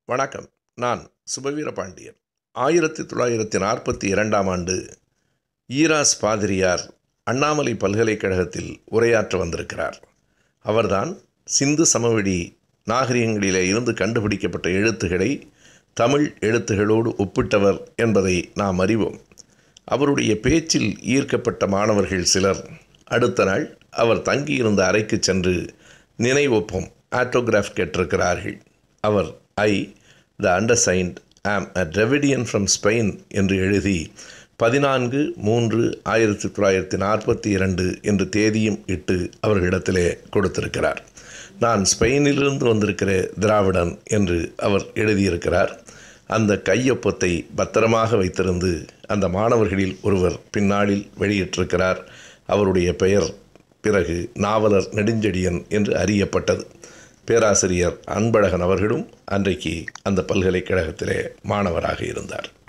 வணக்கம். நான் சுபவீர பாண்டியன். 1942ஆம் ஆண்டு ஈராஸ் பாதிரியார் அண்ணாமலை பல்கலைக்கழகத்தில் உரையாற்ற வந்திருக்கிறார். அவர்தான் சிந்து சமவெளி நாகரிகங்களிலே இருந்து கண்டுபிடிக்கப்பட்ட எழுத்துக்களை தமிழ் எழுத்துகளோடு ஒப்பிட்டவர் என்பதை நாம் அறிவோம். அவருடைய பேச்சில் ஈர்க்கப்பட்ட மாணவர்கள் சிலர் அடுத்த நாள் அவர் தங்கியிருந்த அறைக்கு சென்று நினைவொப்பம் ஆட்டோகிராஃப் கேட்டிருக்கிறார்கள். அவர் த அண்டர்சைன்ட் ஆம் அ டிராவிடியன் ஃப்ரம் ஸ்பெயின் என்று எழுதி 14/3/1942 என்று தேதியும் இட்டு அவர்களிடத்திலே கொடுத்திருக்கிறார். நான் ஸ்பெயினிலிருந்து வந்திருக்கிற திராவிடன் என்று அவர் எழுதியிருக்கிறார். அந்த கையொப்பத்தை பத்திரமாக வைத்திருந்து அந்த மாணவர்களில் ஒருவர் பின்னாளில் வெளியிட்டிருக்கிறார். அவருடைய பெயர் பிறகு நாவலர் நெடுஞ்செழியன் என்று அறியப்பட்டது. பேராசிரியர் அன்பழகன் அவர்களும் அன்றைக்கு அந்த பல்கலைக்கழகத்திலே மாணவராக இருந்தார்.